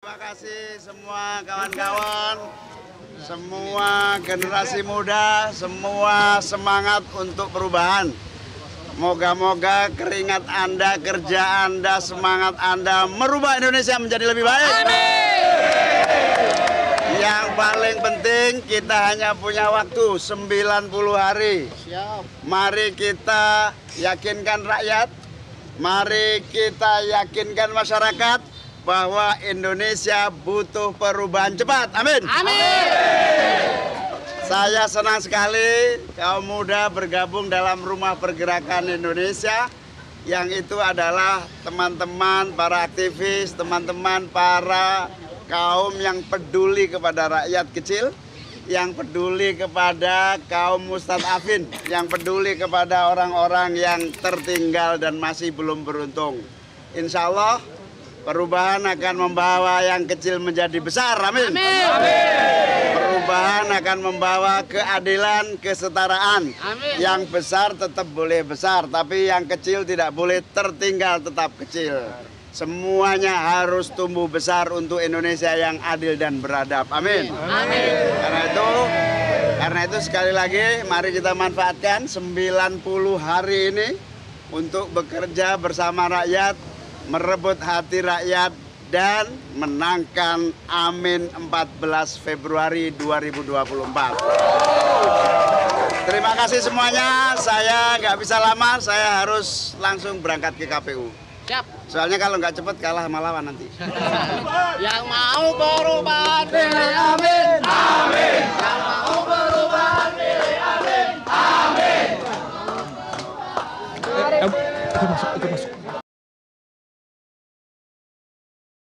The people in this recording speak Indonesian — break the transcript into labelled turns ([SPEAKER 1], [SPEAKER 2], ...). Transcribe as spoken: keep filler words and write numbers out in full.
[SPEAKER 1] Terima kasih semua kawan-kawan, semua generasi muda, semua semangat untuk perubahan. Moga-moga keringat Anda, kerja Anda, semangat Anda merubah Indonesia menjadi lebih baik. Amin. Yang paling penting kita hanya punya waktu sembilan puluh hari. Mari kita yakinkan rakyat, mari kita yakinkan masyarakat bahwa Indonesia butuh perubahan cepat. Amin. Amin. Saya senang sekali kaum muda bergabung dalam Rumah Pergerakan Indonesia, yang itu adalah teman-teman para aktivis, teman-teman para kaum yang peduli kepada rakyat kecil, yang peduli kepada kaum mustadafin, yang peduli kepada orang-orang yang tertinggal dan masih belum beruntung. Insya Allah perubahan akan membawa yang kecil menjadi besar. Amin. Amin. Perubahan akan membawa keadilan, kesetaraan. Amin. Yang besar tetap boleh besar, tapi yang kecil tidak boleh tertinggal, tetap kecil. Semuanya harus tumbuh besar untuk Indonesia yang adil dan beradab. Amin. Amin. Karena itu, karena itu sekali lagi mari kita manfaatkan sembilan puluh hari ini untuk bekerja bersama rakyat, merebut hati rakyat, dan menangkan Amin empat belas Februari dua ribu dua puluh empat. Terima kasih semuanya, saya nggak bisa lama, saya harus langsung berangkat ke K P U. Siap. Soalnya kalau nggak cepet kalah sama lawan nanti. Yang mau perubahan pilih Amin. Amin. Yang mau perubahan pilih Amin. Amin.
[SPEAKER 2] Ikut masuk, ikut masuk.